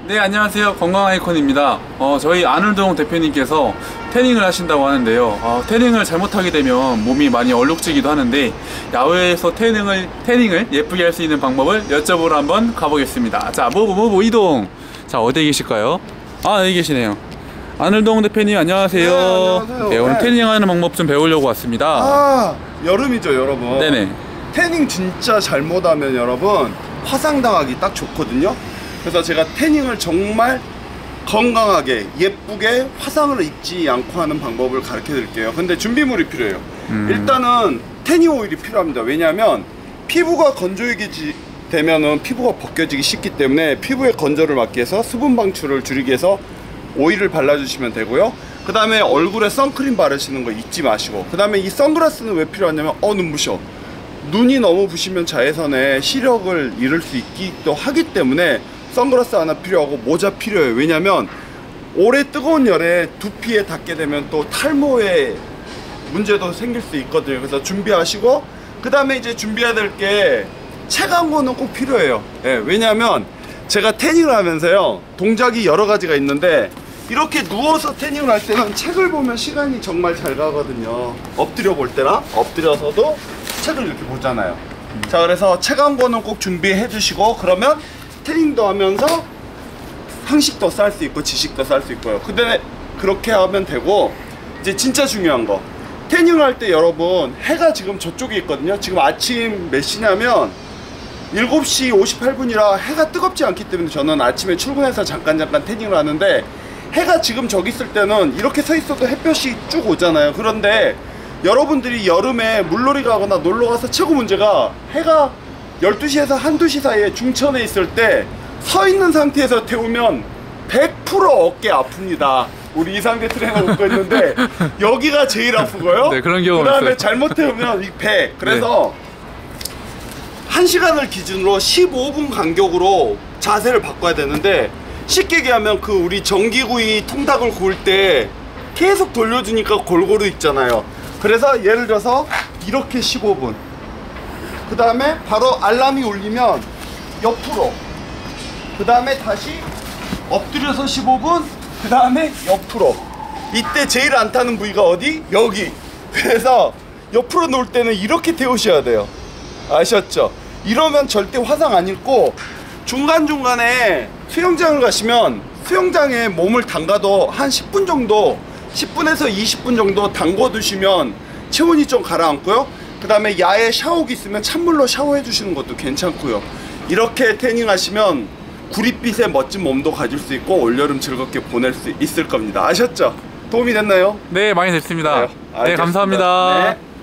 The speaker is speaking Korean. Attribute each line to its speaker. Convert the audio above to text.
Speaker 1: 네, 안녕하세요. 건강 아이콘입니다. 저희 안울동 대표님께서 태닝을 하신다고 하는데요. 태닝을 잘못하게 되면 몸이 많이 얼룩지기도 하는데 야외에서 태닝을 예쁘게 할 수 있는 방법을 여쭤보러 한번 가보겠습니다. 자, 모모 이동. 자, 어디에 계실까요? 아, 여기 계시네요. 안울동 대표님 안녕하세요.
Speaker 2: 네, 안녕하세요.
Speaker 1: 네, 오늘 태닝하는 방법 좀 배우려고 왔습니다.
Speaker 2: 아, 여름이죠 여러분.
Speaker 1: 네네.
Speaker 2: 태닝 진짜 잘못하면 여러분 화상당하기 딱 좋거든요. 그래서 제가 태닝을 정말 건강하게 예쁘게 화상을 입지 않고 하는 방법을 가르쳐 드릴게요. 근데 준비물이 필요해요. 일단은 태닝 오일이 필요합니다. 왜냐하면 피부가 건조해지기 되면은 피부가 벗겨지기 쉽기 때문에 피부의 건조를 막기 위해서 수분 방출을 줄이기 위해서 오일을 발라주시면 되고요. 그 다음에 얼굴에 선크림 바르시는 거 잊지 마시고, 그 다음에 이 선글라스는 왜 필요하냐면 눈부셔. 눈이 너무 부시면 자외선에 시력을 잃을 수 있기도 하기 때문에 선글라스 하나 필요하고 모자 필요해요. 왜냐면 올해 뜨거운 열에 두피에 닿게 되면 또 탈모에 문제도 생길 수 있거든요. 그래서 준비하시고, 그 다음에 이제 준비해야 될 게 책 한 권은 꼭 필요해요. 예, 왜냐면 제가 태닝을 하면서요 동작이 여러 가지가 있는데 이렇게 누워서 태닝을 할 때는 책을 보면 시간이 정말 잘 가거든요. 엎드려 볼 때나 엎드려서도 책을 이렇게 보잖아요. 자, 그래서 책 한 권은 꼭 준비해 주시고, 그러면 태닝도 하면서 상식도 쌓을 수 있고 지식도 쌓을 수 있고요. 근데 그렇게 하면 되고, 이제 진짜 중요한 거, 태닝을 할 때 여러분 해가 지금 저쪽에 있거든요. 지금 아침 몇 시냐면 7시 58분이라 해가 뜨겁지 않기 때문에 저는 아침에 출근해서 잠깐 태닝을 하는데, 해가 지금 저기 있을 때는 이렇게 서 있어도 햇볕이 쭉 오잖아요. 그런데 여러분들이 여름에 물놀이 가거나 놀러 가서 최고 문제가, 해가 12시에서 1~2시 사이에 중천에 있을 때 서 있는 상태에서 태우면 100% 어깨 아픕니다. 우리 이상대 트레이너 웃고 있는데 여기가 제일 아프고요.
Speaker 1: 네, 그런 경우
Speaker 2: 그 다음에
Speaker 1: 있어요.
Speaker 2: 잘못 태우면 이 배. 그래서 1시간을 기준으로 15분 간격으로 자세를 바꿔야 되는데, 쉽게 얘기하면 그 우리 전기구이 통닭을 구울 때 계속 돌려주니까 골고루 있잖아요. 그래서 예를 들어서 이렇게 15분, 그 다음에 바로 알람이 울리면 옆으로, 그 다음에 다시 엎드려서 15분, 그 다음에 옆으로. 이때 제일 안 타는 부위가 어디? 여기. 그래서 옆으로 놓을 때는 이렇게 태우셔야 돼요. 아셨죠? 이러면 절대 화상 안 입고, 중간중간에 수영장을 가시면 수영장에 몸을 담가도 한 10분 정도, 10분에서 20분 정도 담궈 두시면 체온이 좀 가라앉고요. 그 다음에 야외 샤워기 있으면 찬물로 샤워해 주시는 것도 괜찮고요. 이렇게 태닝 하시면 구릿빛의 멋진 몸도 가질 수 있고 올여름 즐겁게 보낼 수 있을 겁니다. 아셨죠? 도움이 됐나요?
Speaker 1: 네, 많이 됐습니다.
Speaker 2: 네,
Speaker 1: 네, 감사합니다.
Speaker 2: 네.